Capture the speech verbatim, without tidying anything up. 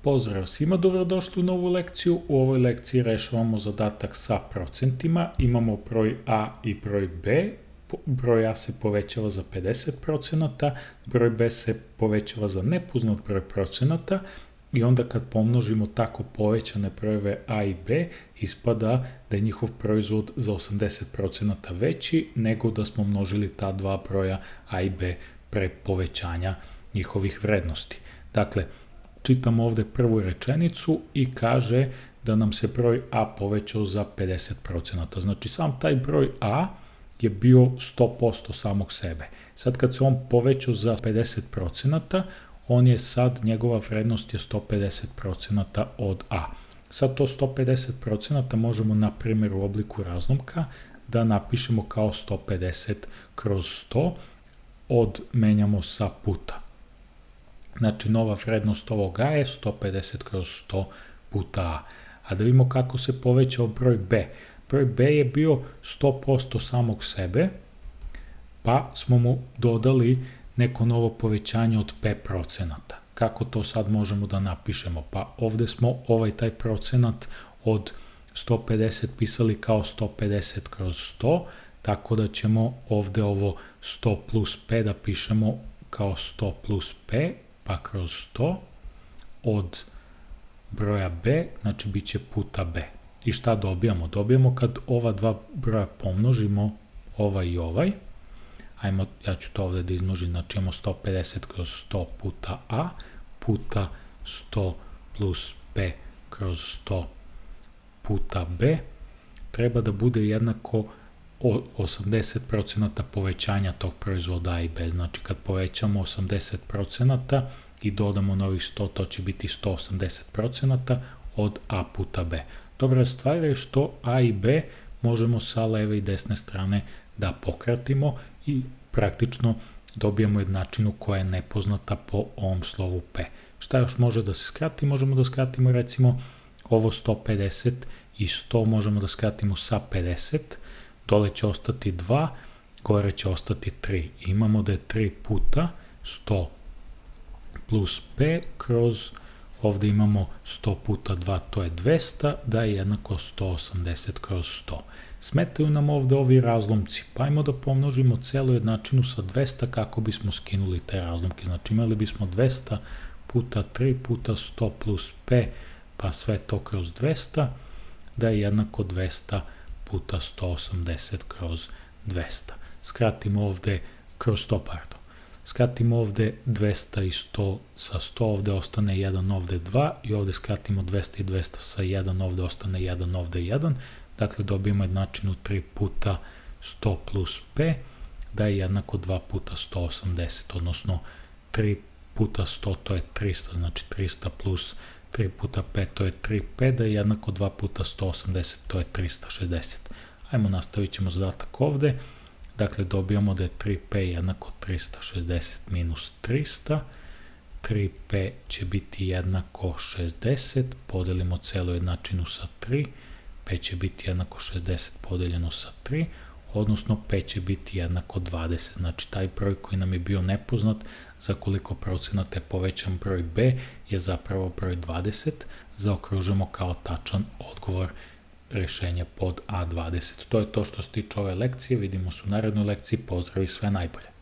Pozdrav svima, dobrodošli u novu lekciju. U ovoj lekciji rešavamo zadatak sa procentima. Imamo broj A i broj B. Broj A se povećava za pedeset procenata, broj B se povećava za nepoznat broj procenata i onda kad pomnožimo tako povećane brojeve A i B, ispada da je njihov proizvod za osamdeset procenata veći nego da smo množili ta dva broja A i B pre povećanja njihovih vrednosti. Dakle, čitamo ovde prvu rečenicu i kaže da nam se broj A povećao za pedeset procenata. Znači, sam taj broj A je bio sto posto samog sebe. Sad kad se on povećao za pedeset procenata, on je sad, njegova vrednost je sto pedeset procenata od A. Sad to sto pedeset procenata možemo na primjer u obliku razlomka da napišemo kao sto pedeset kroz sto, od menjamo sa puta. Znači, nova vrednost ovog A je sto pedeset kroz sto puta A. A da vidimo kako se povećao broj B. Broj B je bio sto posto samog sebe, pa smo mu dodali neko novo povećanje od pet procenata. Kako to sad možemo da napišemo? Pa ovde smo ovaj taj procenat od sto pedeset pisali kao sto pedeset kroz sto, tako da ćemo ovde ovo sto plus P da pišemo kao sto plus P, pa kroz sto od broja B, znači bit će puta B. I šta dobijamo? Dobijamo kad ova dva broja pomnožimo, ovaj i ovaj. Ajmo, ja ću to ovde da izmnožim, znači imamo sto pedeset kroz sto puta A, puta sto plus P kroz sto puta B, treba da bude jednako osamdeset procenata povećanja tog proizvoda A i B. Znači, kad povećamo osamdeset procenata i dodamo novih sto, to će biti sto osamdeset procenata od A puta B. Dobra stvar je što A i B možemo sa leve i desne strane da pokratimo i praktično dobijemo jednačinu koja je nepoznata po ovom slovu P. Šta još može da se skrati? Možemo da skratimo recimo ovo sto pedeset i sto možemo da skratimo sa pedeset, dole će ostati dva, gore će ostati tri. Imamo da je tri puta sto plus P kroz, ovde imamo sto puta dva, to je dvesta, da je jednako sto osamdeset kroz sto. Smetaju nam ovde ovi razlomci, pa ajmo da pomnožimo celu jednačinu sa dvesta kako bismo skinuli te razlomke. Znači, imali bismo dvesta puta tri puta sto plus P, pa sve to kroz dvesta, da je jednako dvesta puta sto osamdeset kroz dvesta. Skratimo ovde kroz sto, pardon. Skratimo ovde dvesta i sto sa sto, ovde ostane jedan, ovde dva, i ovde skratimo dvesta i dvesta sa jedan, ovde ostane jedan, ovde jedan. Dakle, dobijemo jednačinu tri puta sto plus P, da je jednako dva puta sto osamdeset, odnosno tri puta sto, to je trista, znači trista plus tri puta P, to je tri P, da je jednako dva puta sto osamdeset, to je trista šezdeset. Ajmo, nastavit ćemo zadatak ovde. Dakle, dobijamo da je tri P jednako trista šezdeset minus trista. tri P će biti jednako šezdeset, podelimo celu jednačinu sa tri. P će biti jednako šezdeset podeljeno sa tri, odnosno P će biti jednako dvadeset. Znači, taj broj koji nam je bio nepoznat, za koliko procenata je povećan broj B, je zapravo broj dvadeset. Zaokružimo kao tačan odgovor rešenja pod A dvadeset. To je to što se tiče ove lekcije. Vidimo se u narednoj lekciji. Pozdrav i sve najbolje.